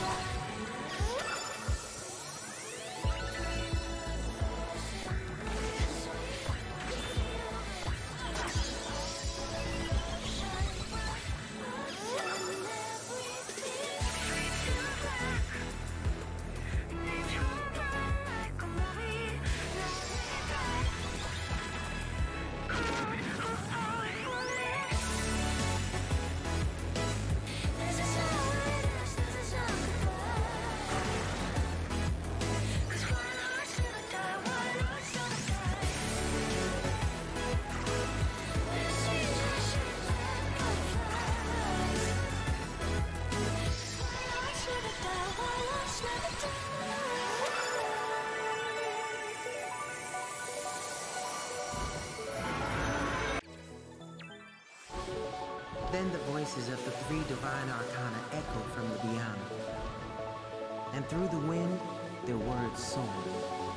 Then the voices of the three divine arcana echoed from the beyond, and through the wind, their words soared.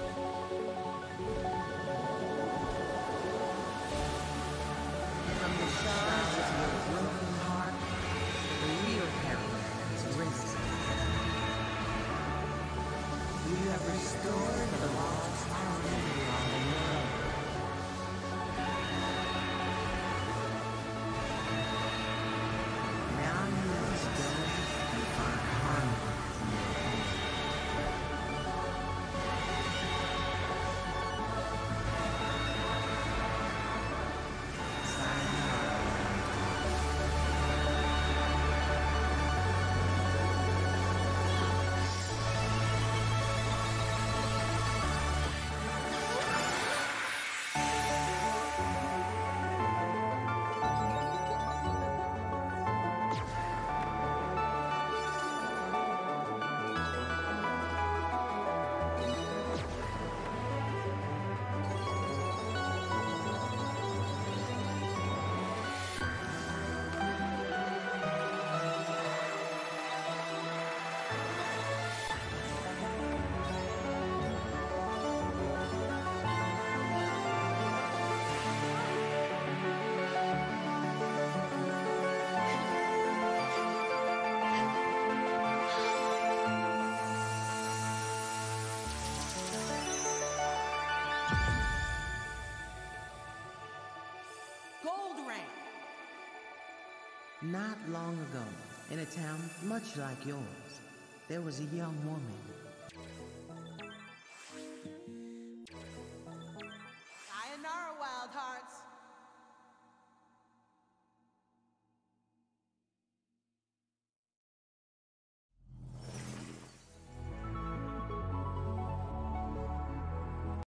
From the shards of your broken heart, the real heroine has risen. You have restored the lost harmony on the world. Now you must go and find harmony in your home. Not long ago, in a town much like yours, there was a young woman